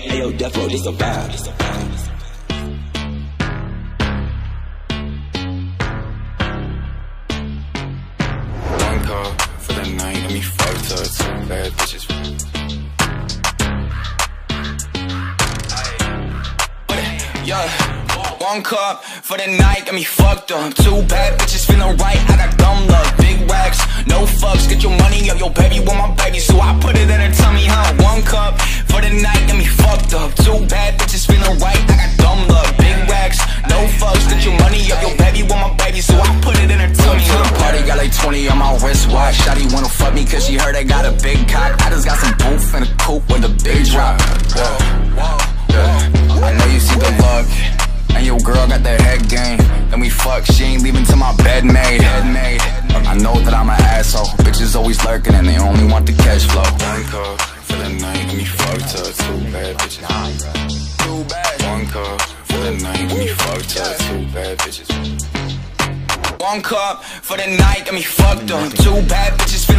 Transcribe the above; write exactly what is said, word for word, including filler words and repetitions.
Ayo, Defo, this a vibe. This a vibe. One call for the night, got me fucked up. Two bad bitches. Yeah. One cup for the night, got me fucked up. Two bad bitches feeling right, I got dumb luck. Big racks, no fucks, get your money up. Your baby want my baby, so I put it in her tummy, huh? One cup for the night, got me fucked up. Two bad bitches feeling right, I got dumb luck. Big racks, no fucks, get your money up. Your baby want my baby, so I put it in her tummy, huh? The party got like twenty on my wristwatch. Shawty wanna fuck me cause she heard I got a big cock. I just got some booth in a coupe with a big drop. Yeah. Yeah. I know you see the look, and your girl got that head game. Then we fuck, she ain't leaving till my bed made. Head made. I know that I'm an asshole. Bitches always lurking and they only want the cash flow. One call for the night, got me fucked up. Two bad bitches. Two bad. One call for the night, got me fucked up. Two bad bitches. One cup for the night, got me fucked up. Two bad bitches.